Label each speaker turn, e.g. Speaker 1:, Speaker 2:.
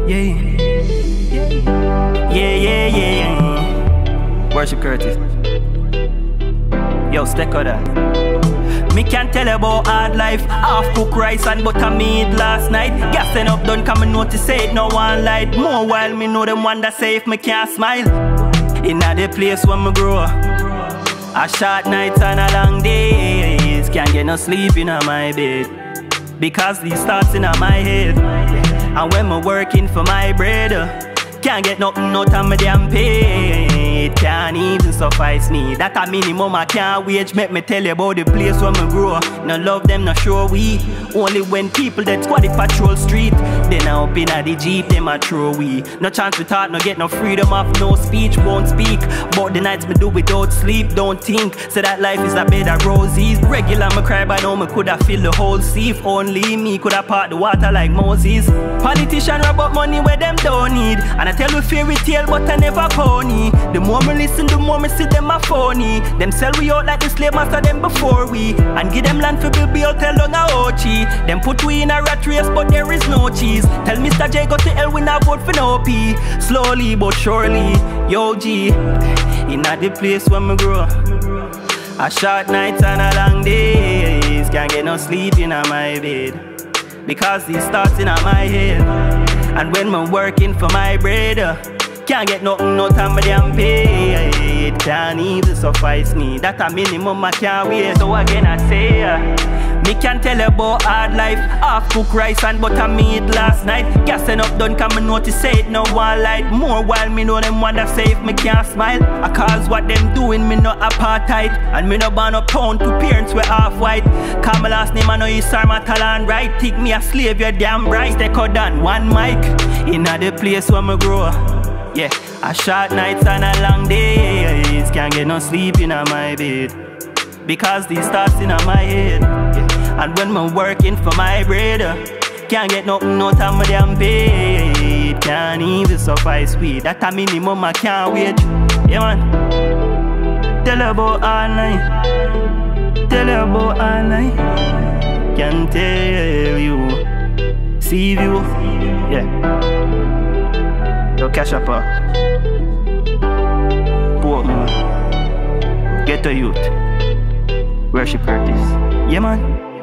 Speaker 1: Yeah. Yeah. Worship Curtis. Yo, stick on that. Me can't tell about hard life. Half cook rice and buttermeat last night. Gassing up done come and notice say it no one light. More while me know them wonder say if me can't smile. Inna the place where me grow. A short nights and a long days. Can't get no sleep inna my bed because these thoughts inna my head. And when me working for my bread, can't get nothing out of my damn pay. It can't even suffice me. That a minimum I can't wage. Make me tell you about the place where me grow. No love them, no show we. Only when people that squad patrol street. Then I up inna the jeep, them a throw we. No chance we talk, no get no freedom of no speech. Won't speak, but the nights me do without sleep. Don't think, say that life is a bed of roses. Regular me cry by now, me coulda fill the whole sea. If only me coulda part the water like Moses. Politician rub up money where them don't need. And I tell you fairy tale, but I never pony. The more me listen, the more me see them a phony. Them sell we out like the slave master them before we. And give them land for build tell long a Ochi. Them put we in a rat race, but there is no cheese. Tell Mr. J go to hell, we not vote for no P. Slowly but surely, yo G. Inna the place where me grow. A short nights and a long days. Can't get no sleep inna my bed because these thoughts inna my head. And when me working for my bread, can't get nothing out of my damn pay. It can't even suffice me. That a minimum I can't wait. So again I say, me can't tell about hard life. Half cook rice and buttermeat last night. Gassing up done come and notice say it no one light. More while me know them wonder say if me can't smile. I cause what them doing me no apartheid. And me no born uptown to parents we half white. Call my last name I know you Sarma Talan right. Think me a slave you're damn right. Stay cut down one mic. Inna the place where me grow. Yeah, a short nights and a long days. Can't get no sleep inna my bed because these thoughts inna my head. Yeah. And when me working for my bread, can't get nothing out of my damn pay. It can't even suffice we. That a minimum I can't wage. Yeah man. Tell about all night. Tell about all night. Can tell you. See you. Yeah. Yo, cash up, Portman, Ghetto Youth, Worship Curtis. Yeah, man.